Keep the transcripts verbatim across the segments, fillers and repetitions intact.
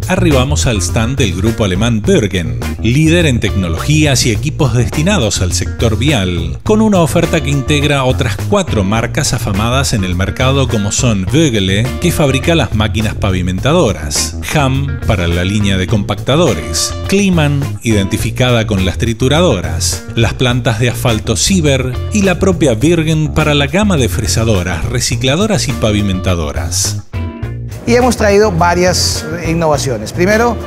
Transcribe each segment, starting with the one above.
arribamos al stand del grupo alemán Bergen, líder en tecnologías y equipos destinados al sector vial, con una oferta que integra otras cuatro marcas afamadas en el mercado como son Vögele, que fabrica las máquinas pavimentadoras, Hamm para la línea de compactadores, Kliman, identificada con las trituradoras, las plantas de asfalto Sieber y la propia Bergen para la gama de fresadoras, recicladoras y pavimentadoras. Y hemos traído varias innovaciones. Primero,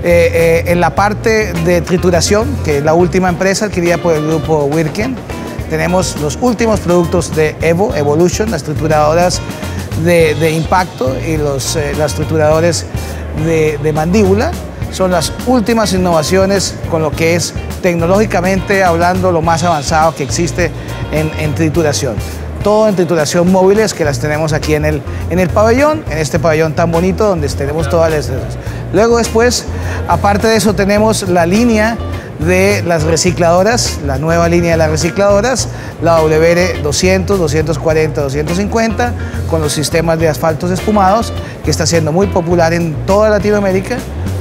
eh, eh, en la parte de trituración, que es la última empresa adquirida por el grupo Wirtgen, tenemos los últimos productos de Evo, Evolution, las trituradoras de, de impacto y los, eh, las trituradoras de, de mandíbula. Son las últimas innovaciones con lo que es tecnológicamente hablando lo más avanzado que existe en, en trituración. Todo en trituración móviles, que las tenemos aquí en el, en el pabellón, en este pabellón tan bonito donde tenemos todas las... Luego después, aparte de eso, tenemos la línea de las recicladoras, la nueva línea de las recicladoras, la W R doscientos, doscientos cuarenta, doscientos cincuenta, con los sistemas de asfaltos espumados, que está siendo muy popular en toda Latinoamérica.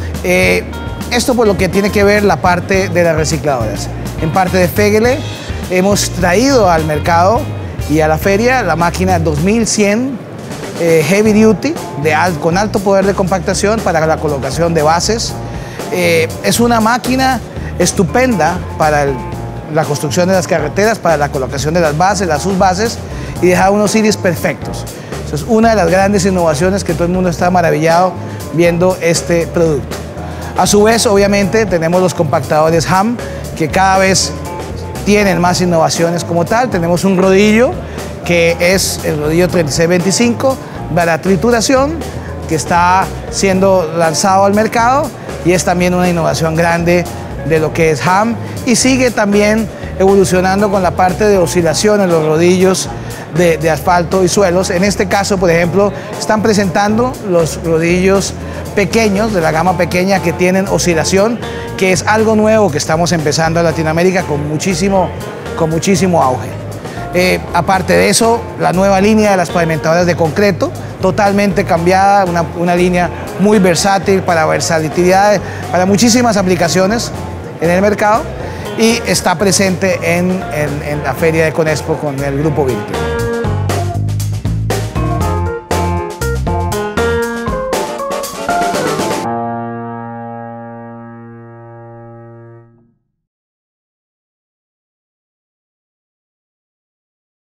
Eh, esto por lo que tiene que ver la parte de las recicladoras. En parte de Vögele hemos traído al mercado y a la feria la máquina dos mil cien eh, Heavy Duty de al, con alto poder de compactación para la colocación de bases. Eh, es una máquina estupenda para el, la construcción de las carreteras, para la colocación de las bases, las subbases y dejar unos iris perfectos. Esa es una de las grandes innovaciones que todo el mundo está maravillado viendo este producto. A su vez, obviamente, tenemos los compactadores Hamm, que cada vez tienen más innovaciones como tal. Tenemos un rodillo que es el rodillo treinta y seis veinticinco para trituración, que está siendo lanzado al mercado y es también una innovación grande de lo que es Hamm, y sigue también evolucionando con la parte de oscilación en los rodillos de, de asfalto y suelos. En este caso, por ejemplo, están presentando los rodillos pequeños, de la gama pequeña, que tienen oscilación, que es algo nuevo que estamos empezando en Latinoamérica con muchísimo, con muchísimo auge. Eh, aparte de eso, la nueva línea de las pavimentadoras de concreto, totalmente cambiada, una, una línea muy versátil para versatilidad, para muchísimas aplicaciones en el mercado, y está presente en, en, en la feria de Conexpo con el grupo Wirtgen.